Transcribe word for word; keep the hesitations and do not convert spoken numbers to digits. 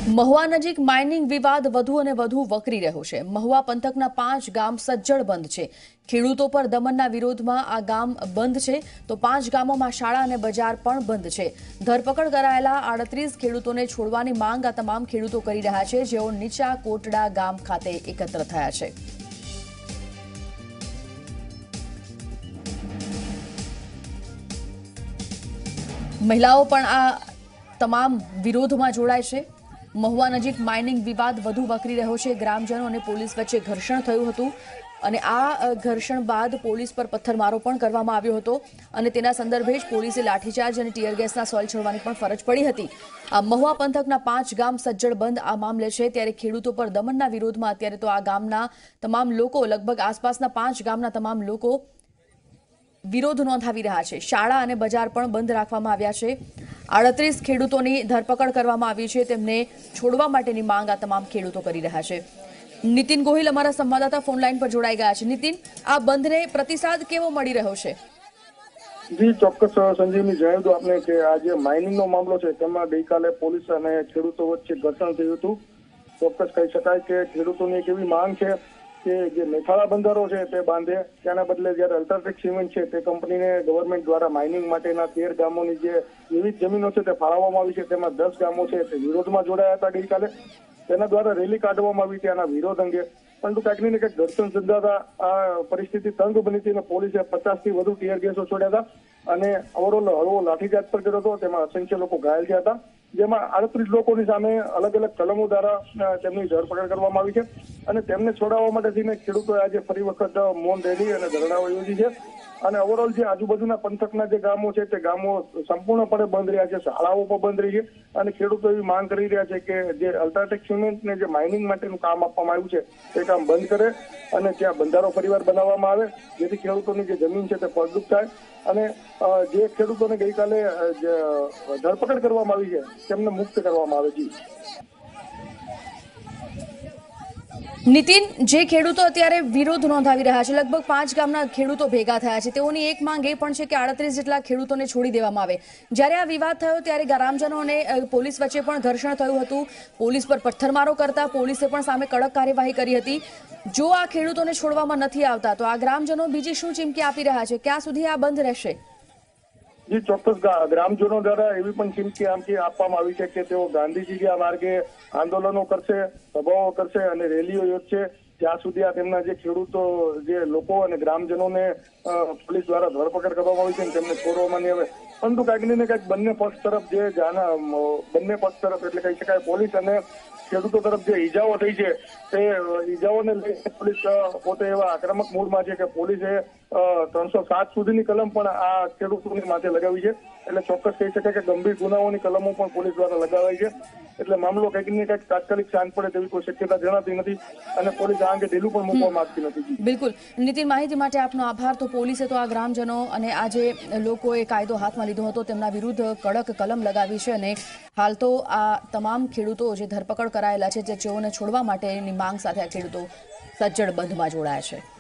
મહુવા નજીક માઇનિંગ વિવાદ વધુ અને વધુ વકરી રહ્યો છે। મહુવા પંથકના પાંચ ગામ સજ્જડ બંધ છે। ખેડૂતો પર દમનના વિરોધમાં આ ગામ બંધ છે તો પાંચ ગામોમાં શાળા અને બજાર પણ બંધ છે। ધરપકડ કરાયેલા આડત્રીસ ખેડૂતોને છોડવાની માંગ આ તમામ ખેડૂતો કરી રહ્યા છે, જેઓ નીચા કોટડા ગામ ખાતે એકત્ર થયા છે। મહિલાઓ પણ આ તમામ વિરોધમાં જોડાય છે। મહુવા નજીક માઇનિંગ વિવાદ વધુ વકરી રહ્યો છે। ગ્રામજનો અને પોલીસ વચ્ચે ઘર્ષણ થયું હતું અને આ ઘર્ષણ બાદ પોલીસ પર પથ્થરમારો પણ કરવામાં આવ્યો હતો અને તેના સંદર્ભે જ પોલીસે લાઠીચાર્જ અને ટીયર ગેસના સોલ છોડવાની પણ ફરજ પડી હતી। આ મહુવા પંથકના પાંચ ગામ સજ્જડ બંધ આ મામલે છે, ત્યારે ખેડૂતો પર દમનના વિરોધમાં અત્યારે તો આ ગામના તમામ લોકો, લગભગ આસપાસના પાંચ ગામના તમામ લોકો વિરોધ નોંધાવી રહ્યા છે। શાળા અને બજાર પણ બંધ રાખવામાં આવ્યા છે। આડત્રીસ ખેડૂતોની ધરપકડ કરવામાં આવી છે, તેમને છોડવા માટેની માંગ આ તમામ ખેડૂતો કરી રહ્યા છે। નીતિન ગોહિલ અમારા સંવાદદાતા ફોન લાઈન પર જોડાઈ ગયા છે। નીતિન, આ બંધને પ્રતિસાદ કેવો મળી રહ્યો છે? જી ચોક્કસ સંજીવની, જણાવી દો આપને કે આ જે માઇનિંગનો મામલો છે તેમાં ગઈકાલે પોલીસ અને ખેડૂતો વચ્ચે ઘર્ષણ થયું હતું। ચોક્કસ કહી શકાય કે ખેડૂતોની એક એવી માંગ છે કે જે મેથાળા બંદરો છે તે બાંધે, તેના બદલે જ્યારે અલ્ટ્રાટેક સિમેન્ટ છે તે કંપનીને ગવર્મેન્ટ દ્વારા માઇનિંગ માટેના તેર ગામોની જે વિવિધ જમીનો છે તે ફાળવવામાં આવી છે, તેમાં દસ ગામો છે તે વિરોધમાં જોડાયા હતા ગઈકાલે। તેના દ્વારા રેલી કાઢવામાં આવી હતી આના વિરોધ અંગે, પરંતુ કાંઈક ને કંઈક ઘર્ષણ સર્જાતા આ પરિસ્થિતિ તંગ બની હતી અને પોલીસે પચાસ થી વધુ ટીયર ગેસો છોડ્યા હતા અને ઓવરઓલ હળવો લાઠીચાર્જ પર કર્યો હતો। તેમાં અસંખ્ય લોકો ઘાયલ થયા હતા, જેમાં આડત્રીસ લોકોની સામે અલગ અલગ કલમો દ્વારા તેમની ધરપકડ કરવામાં આવી છે અને તેમને છોડાવવા માટે થઈને ખેડૂતોએ આજે ફરી વખત મૌન રેલી અને ધરણાઓ યોજી છે અને ઓવરઓલ જે આજુબાજુના પંથકના જે ગામો છે તે ગામો સંપૂર્ણપણે બંધ રહ્યા છે, શાળાઓ પણ બંધ રહી છે અને ખેડૂતો એવી માંગ કરી રહ્યા છે કે જે અલ્ટ્રાટેક સિમેન્ટને જે માઇનિંગ માટેનું કામ આપવામાં આવ્યું છે તે કામ બંધ કરે અને ત્યાં બંધારો ફરીવાર બનાવવામાં આવે, જેથી ખેડૂતોની જે જમીન છે તે ફળદ્રુપ થાય અને જે ખેડૂતોને ગઈકાલે ધરપકડ કરવામાં આવી છે તેમને મુક્ત કરવામાં આવે છે। નીતિન, જે ખેડૂતો અત્યારે વિરોધ નોંધાવી રહ્યા છે, લગભગ પાંચ ગામના ખેડૂતો ભેગા થયા છે, તેઓની એક માંગ એ પણ છે કે આડત્રીસ જેટલા ખેડૂતોને છોડી દેવામાં આવે। જ્યારે આ વિવાદ થયો ત્યારે ગ્રામજનો અને પોલીસ વચ્ચે પણ ઘર્ષણ થયું હતું, પોલીસ પર પથ્થરમારો કરતા પોલીસે પણ સામે કડક કાર્યવાહી કરી હતી। જો આ ખેડૂતોને છોડવામાં નથી આવતા તો આ ગ્રામજનો બીજી શું ચીમકી આપી રહ્યા છે? ક્યાં સુધી આ બંધ રહેશે? જી ચોક્કસ, ગ્રામજનો દ્વારા એવી પણ ચીમકી આમકી આપવામાં આવી છે કે તેઓ ગાંધીજીના માર્ગે આંદોલનો કરશે, સભાઓ કરશે અને રેલીઓ યોજશે જ્યાં સુધી આ તેમના જે ખેડૂતો, જે લોકો અને ગ્રામજનોને પોલીસ દ્વારા ધરપકડ કરવામાં આવી છે તેમને છોડવામાં નહીં આવે। પરંતુ કાંઈક ને કાંઈક બંને પક્ષ તરફ જે જાના બંને પક્ષ તરફ એટલે કહી શકાય પોલીસ અને ખેડૂતો તરફ જે ઈજાઓ થઈ છે તે ઈજાઓને લઈને પોલીસ પોતે એવા આક્રમક મૂડમાં છે કે પોલીસે ત્રણસો સાત સુધીની કલમ પણ આ ખેડૂતોની માથે લગાવી છે, એટલે ચોક્કસ કહી શકાય કે ગંભીર ગુનાઓની કલમો પણ પોલીસ દ્વારા લગાવાઈ છે, એટલે મામલો કંઈક ને કંઈક તાત્કાલિક શાંત પડે તેવી કોઈ શક્યતા જણાતી નથી અને પોલીસ આ અંગે ઢીલું પણ મૂકવા માંગતી નથી। બિલકુલ નીતિન, માહિતી માટે આપનો આભાર। તો પોલીસે તો આ ગ્રામજનો અને આ જે લોકોએ કાયદો હાથમાં લીધો હતો તેમના વિરુદ્ધ કડક કલમ લગાવી છે અને હાલ તો આ તમામ ખેડૂતો જે ધરપકડ કરાયેલા છે, જે જેઓને છોડવા માટેની માંગ સાથે આ ખેડૂતો સજ્જડ બંધમાં જોડાયા છે।